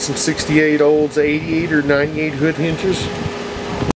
some 68 olds, 88 or 98 hood hinges.